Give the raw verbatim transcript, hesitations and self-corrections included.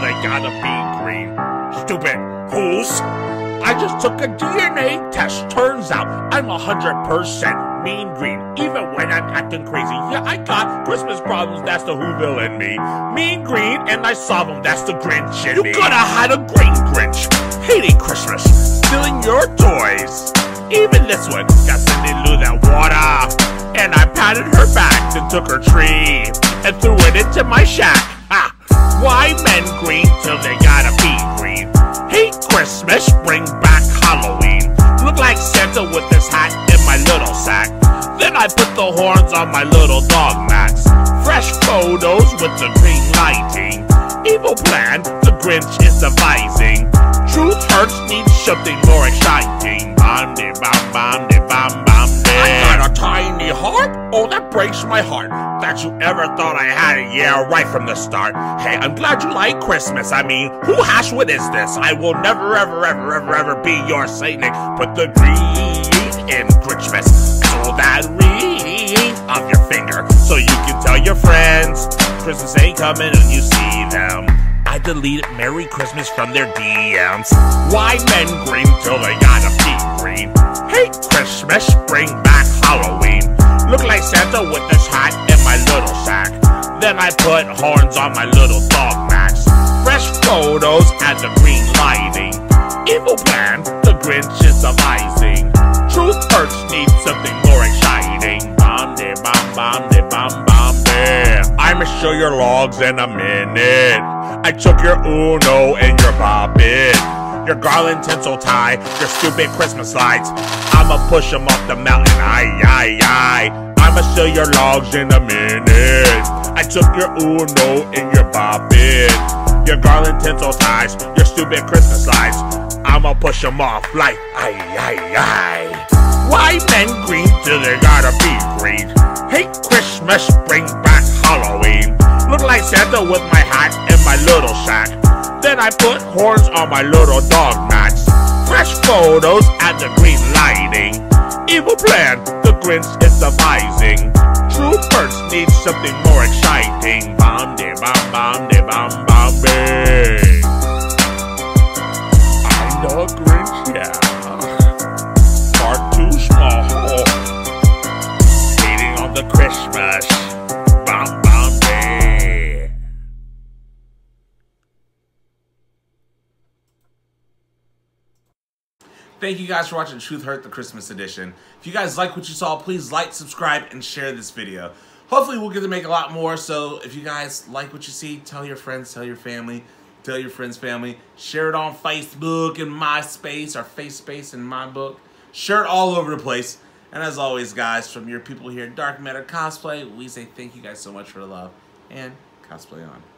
they gotta be green. Stupid fools. I just took a D N A test. Turns out I'm one hundred percent mean green, even when I'm acting crazy. Yeah, I got Christmas problems, that's the Whoville in me. Mean green, and I solve them, that's the Grinch in me. You coulda had a great Grinch, hating Christmas, stealing your toys. Even this one got Cindy Lou that water, and I patted her back, then took her tree, and threw it into my shack. Ha! Why men green till they gotta be green? Hate Christmas, bring back Halloween. Look like Santa with his hat in my little sack. Then I put the horns on my little dog Max. Fresh photos with the green lighting. Evil plan, the Grinch is devising. Truth hurts, needs something more exciting. Bam de bam bam de bam bam de. I got a tiny heart? Oh, that breaks my heart that you ever thought I had it. Yeah, right from the start. Hey, I'm glad you like Christmas. I mean, who Hashwood is this? I will never, ever, ever, ever, ever be your Saint Nick. Put the green in Grinchmas. Pull that ring off your finger so you can tell your friends Christmas ain't coming and you see them. I deleted Merry Christmas from their D Ms. Why men green till they gotta be green? Hate Christmas, bring back Halloween. Look like Santa with this hat in my little sack. Then I put horns on my little dog Max. Fresh photos and the green lighting. Evil plan, the Grinch is devising. Truth hurts, needs something more exciting. Bam de bam bam de bam bam de. I'ma show your logs in a minute. I took your Uno and your bobbin, your garland tinsel tie, your stupid Christmas lights. I'ma push them off the mountain, aye, aye, aye. I'ma show your logs in a minute. I took your Uno and your bobbin, your garland tinsel ties, your stupid Christmas lights. I'ma push them off like, aye, aye, aye. Why men green till they gotta be green? Hate Christmas, bring back Halloween. Look like Santa with my hat and my little sack. Then I put horns on my little dog Max. Fresh photos and the green lighting. Evil plan, the Grinch is devising. True hurts, needs something more exciting. Bam de bam bam de bam bam de. I'm the Grinch, yeah. Part too small. Hating on the Christmas. Bam bam de. Thank you guys for watching Truth Hurt, the Christmas edition. If you guys like what you saw, please like, subscribe, and share this video. Hopefully we'll get to make a lot more, so if you guys like what you see, tell your friends, tell your family, tell your friends' family. Share it on Facebook and MySpace, or FaceSpace in my book. Share it all over the place. And as always, guys, from your people here at Dark Matter Cosplay, we say thank you guys so much for the love, and cosplay on.